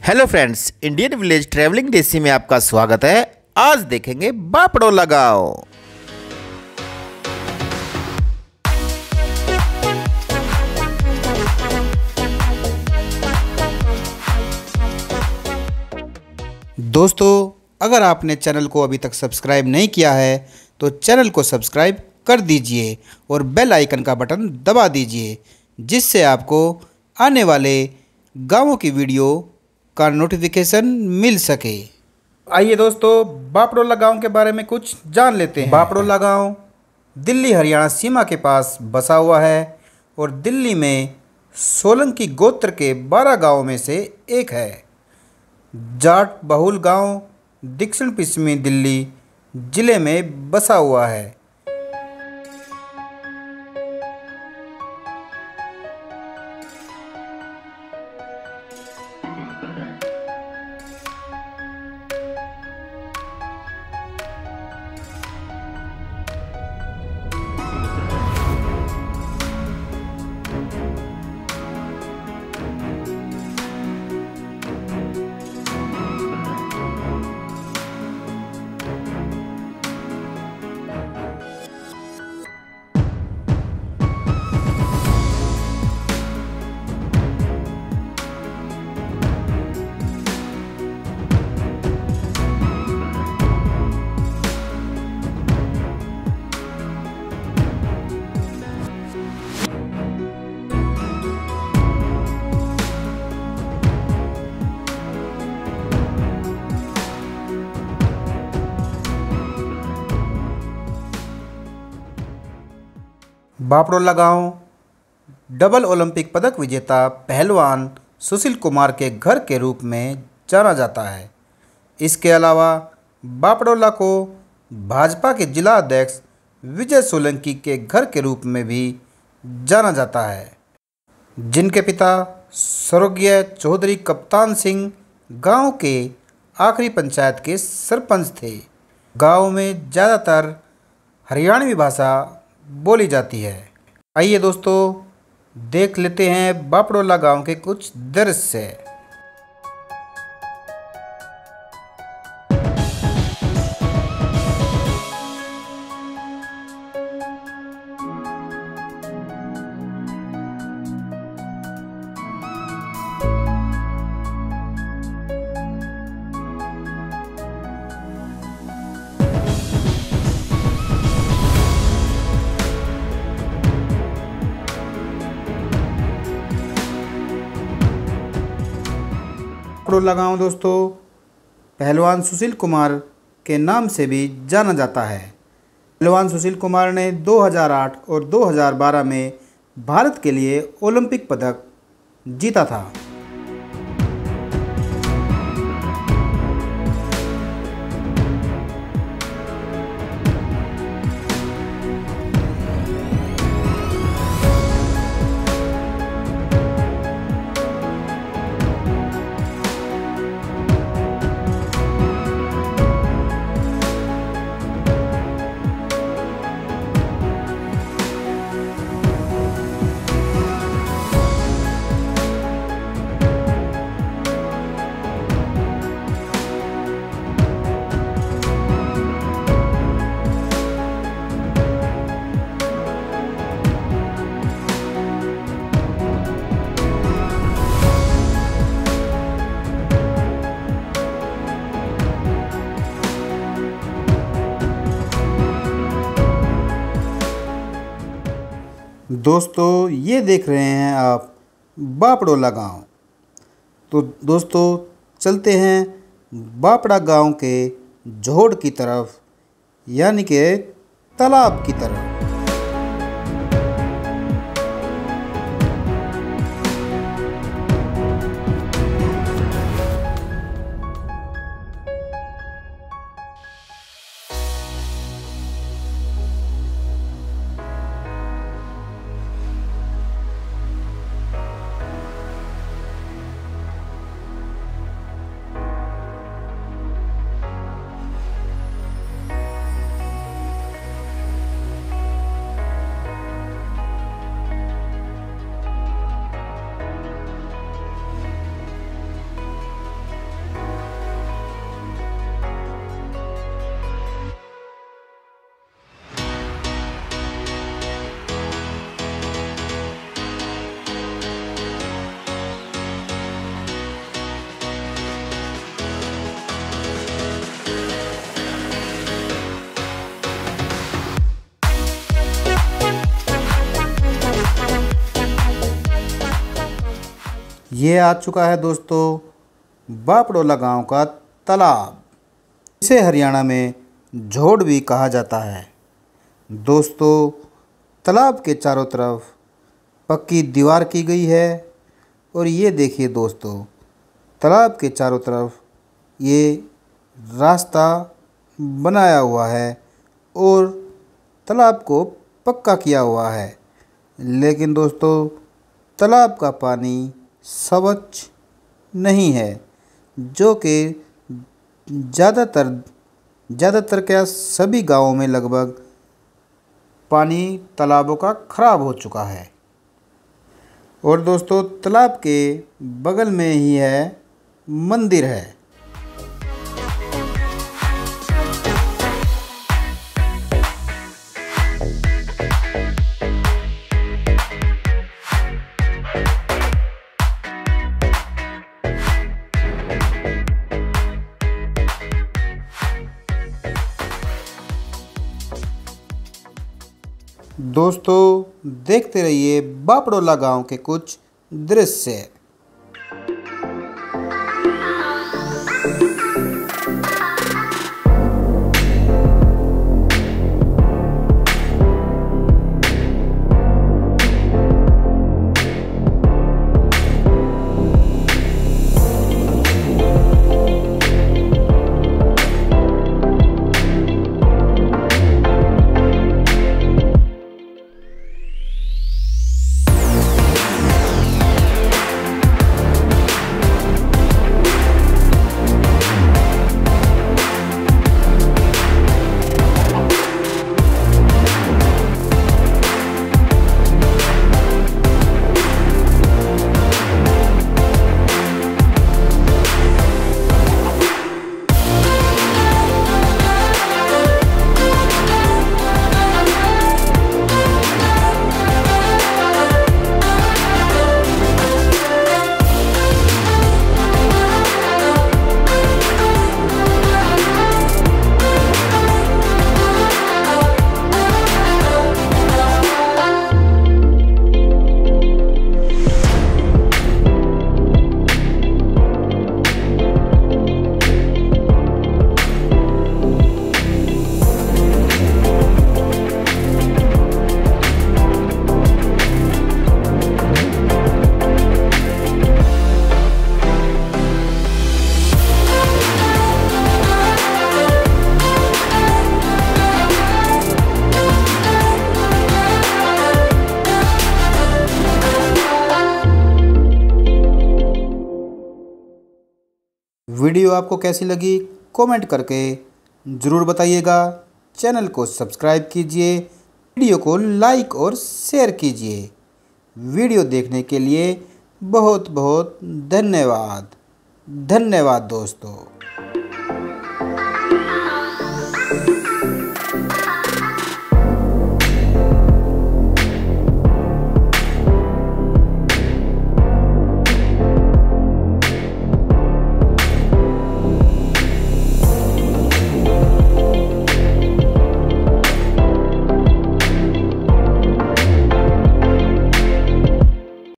Hello friends, Indian village travelling desi में आपका स्वागत है। आज देखेंगे बापड़ोला गांव। दोस्तों, अगर आपने चैनल को अभी तक सब्सक्राइब नहीं किया है तो चैनल को सब्सक्राइब कर दीजिए और बेल आइकन का बटन दबा दीजिए, जिससे आपको आने वाले गाँवों की वीडियो का नोटिफिकेशन मिल सके। आइए दोस्तों, बापड़ोला गांव के बारे में कुछ जान लेते हैं। बापड़ोला गांव दिल्ली हरियाणा सीमा के पास बसा हुआ है और दिल्ली में सोलंकी गोत्र के 12 गांवों में से एक है। जाट बहुल गांव दक्षिण पश्चिमी दिल्ली जिले में बसा हुआ है। बापड़ोला गांव डबल ओलंपिक पदक विजेता पहलवान सुशील कुमार के घर के रूप में जाना जाता है। इसके अलावा बापड़ोला को भाजपा के जिला अध्यक्ष विजय सोलंकी के घर के रूप में भी जाना जाता है, जिनके पिता स्वर्गीय चौधरी कप्तान सिंह गांव के आखिरी पंचायत के सरपंच थे। गांव में ज़्यादातर हरियाणवी भाषा बोली जाती है। आइए दोस्तों, देख लेते हैं बापड़ोला गांव के कुछ दृश्य। बापड़ोला गांव दोस्तों पहलवान सुशील कुमार के नाम से भी जाना जाता है। पहलवान सुशील कुमार ने 2008 और 2012 में भारत के लिए ओलंपिक पदक जीता था। दोस्तों, ये देख रहे हैं आप बापड़ोला गांव। तो दोस्तों, चलते हैं बापड़ा गांव के जोड़ की तरफ, यानी कि तालाब की तरफ। ये आ चुका है दोस्तों बापड़ोला गांव का तालाब। इसे हरियाणा में झोड़ भी कहा जाता है। दोस्तों तालाब के चारों तरफ पक्की दीवार की गई है और ये देखिए दोस्तों तालाब के चारों तरफ ये रास्ता बनाया हुआ है और तालाब को पक्का किया हुआ है। लेकिन दोस्तों तालाब का पानी स्वच्छ नहीं है, जो कि ज़्यादातर क्या सभी गांवों में लगभग पानी तालाबों का ख़राब हो चुका है। और दोस्तों तालाब के बगल में ही है मंदिर है। दोस्तों देखते रहिए बापड़ोला गांव के कुछ दृश्य। वीडियो आपको कैसी लगी कमेंट करके ज़रूर बताइएगा। चैनल को सब्सक्राइब कीजिए, वीडियो को लाइक और शेयर कीजिए। वीडियो देखने के लिए बहुत बहुत धन्यवाद। धन्यवाद दोस्तों।